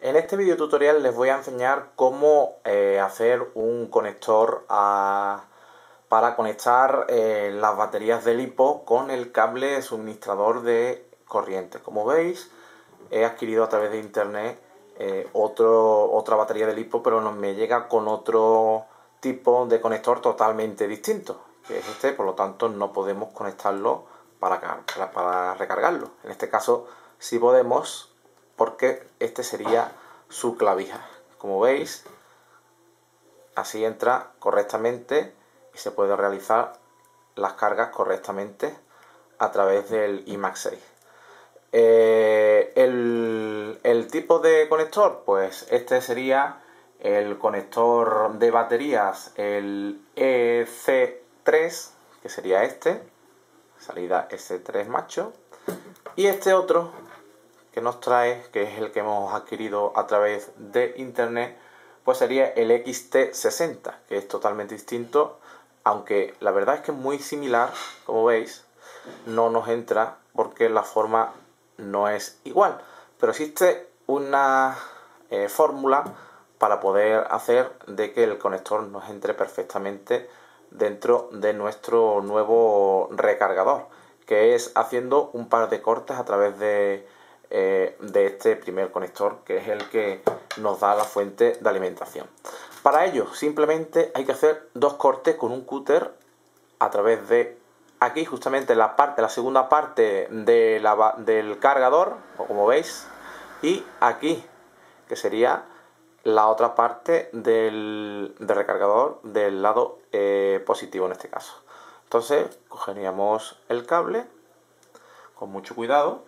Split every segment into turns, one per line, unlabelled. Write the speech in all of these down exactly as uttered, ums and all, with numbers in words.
En este video tutorial les voy a enseñar cómo eh, hacer un conector a, para conectar eh, las baterías de LiPo con el cable suministrador de corriente. Como veis, he adquirido a través de internet eh, otro, otra batería de LiPo, pero no me llega con otro tipo de conector totalmente distinto, que es este. Por lo tanto no podemos conectarlo para, para, para recargarlo. En este caso sí podemos, porque este sería su clavija. Como veis, así entra correctamente y se puede realizar las cargas correctamente a través del i max seis. Eh, el, el tipo de conector, pues este sería el conector de baterías, el E C tres, que sería este, salida ese tres macho, y este otro que nos trae, que es el que hemos adquirido a través de internet, pues sería el X T sesenta, que es totalmente distinto, aunque la verdad es que es muy similar. Como veis, no nos entra porque la forma no es igual, pero existe una eh, fórmula para poder hacer de que el conector nos entre perfectamente dentro de nuestro nuevo recargador, que es haciendo un par de cortes a través de, eh, de este primer conector, que es el que nos da la fuente de alimentación. Para ello simplemente hay que hacer dos cortes con un cúter a través de aquí, justamente la parte, la segunda parte de la, del cargador, o como veis, y aquí, que sería la otra parte del, del recargador del lado eh, positivo en este caso. Entonces cogeríamos el cable con mucho cuidado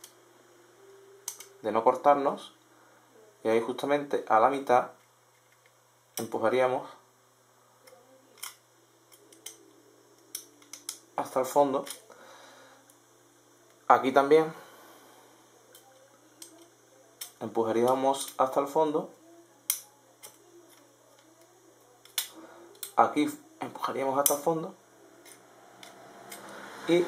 de no cortarnos, y ahí justamente a la mitad empujaríamos hasta el fondo. Aquí también empujaríamos hasta el fondo. Aquí empujaríamos hasta el fondo. Y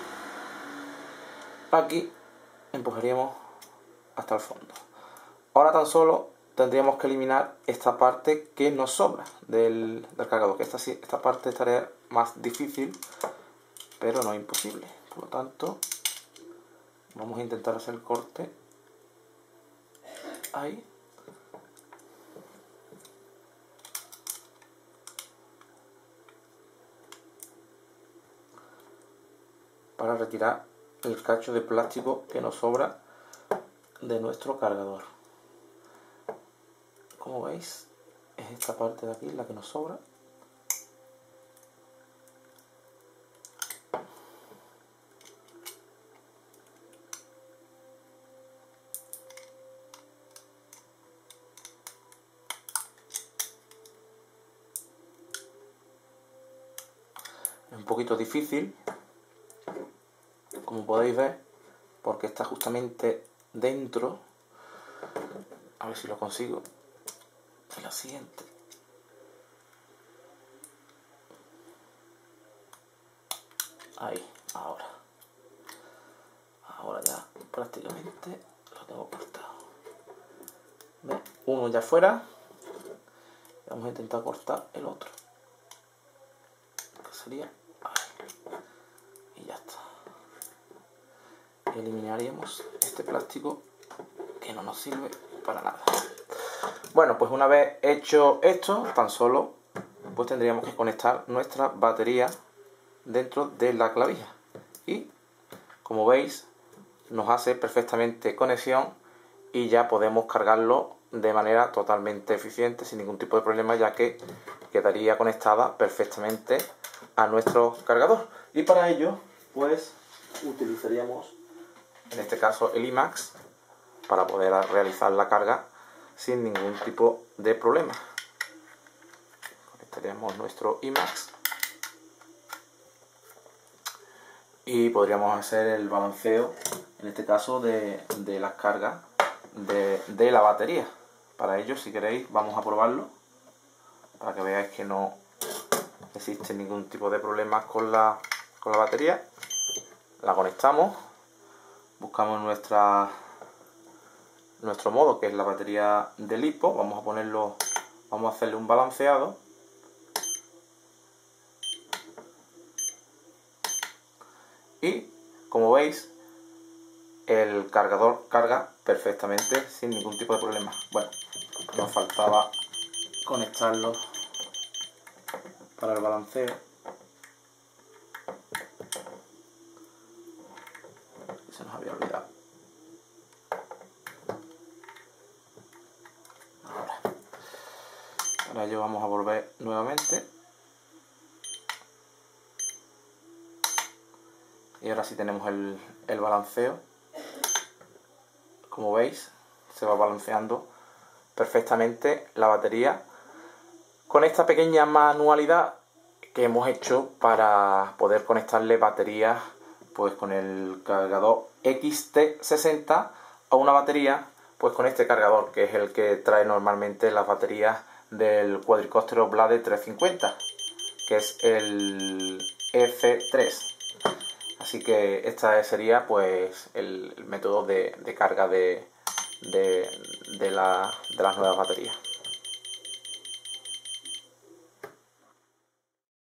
aquí empujaríamos hasta el fondo. Ahora tan solo tendríamos que eliminar esta parte que nos sobra del, del cargador, que esta, esta parte estaría más difícil, pero no imposible. Por lo tanto, vamos a intentar hacer el corte ahí. Para retirar el cacho de plástico que nos sobra de nuestro cargador. Como veis, es esta parte de aquí la que nos sobra. Es un poquito difícil, como podéis ver, porque está justamente dentro. A ver si lo consigo. Es la siguiente. Ahí, ahora. Ahora ya prácticamente lo tengo cortado. ¿Ves? Uno ya fuera. Vamos a intentar cortar el otro, que sería ahí. Y ya está. Y eliminaríamos este plástico que no nos sirve para nada. Bueno, pues una vez hecho esto, tan solo pues tendríamos que conectar nuestra batería dentro de la clavija, y como veis nos hace perfectamente conexión y ya podemos cargarlo de manera totalmente eficiente, sin ningún tipo de problema, ya que quedaría conectada perfectamente a nuestro cargador. Y para ello pues utilizaríamos en este caso el i max para poder realizar la carga sin ningún tipo de problema. Conectaríamos nuestro i max y podríamos hacer el balanceo, en este caso de, de las cargas de, de la batería. Para ello, si queréis, vamos a probarlo para que veáis que no existe ningún tipo de problemas con la, con la batería. La conectamos, buscamos nuestra nuestro modo, que es la batería de lipo. Vamos a ponerlo, vamos a hacerle un balanceado. Y como veis, el cargador carga perfectamente sin ningún tipo de problema. Bueno, nos faltaba conectarlo para el balanceo. Se nos había olvidado. Ahora, para ello vamos a volver nuevamente. Y ahora sí tenemos el, el balanceo. Como veis, se va balanceando perfectamente la batería con esta pequeña manualidad que hemos hecho para poder conectarle baterías pues con el cargador X T sesenta a una batería pues con este cargador, que es el que trae normalmente las baterías del cuadricóptero Blade trescientos cincuenta, que es el E C tres. Así que este sería pues el, el método de, de carga de, de, de, la, de las nuevas baterías.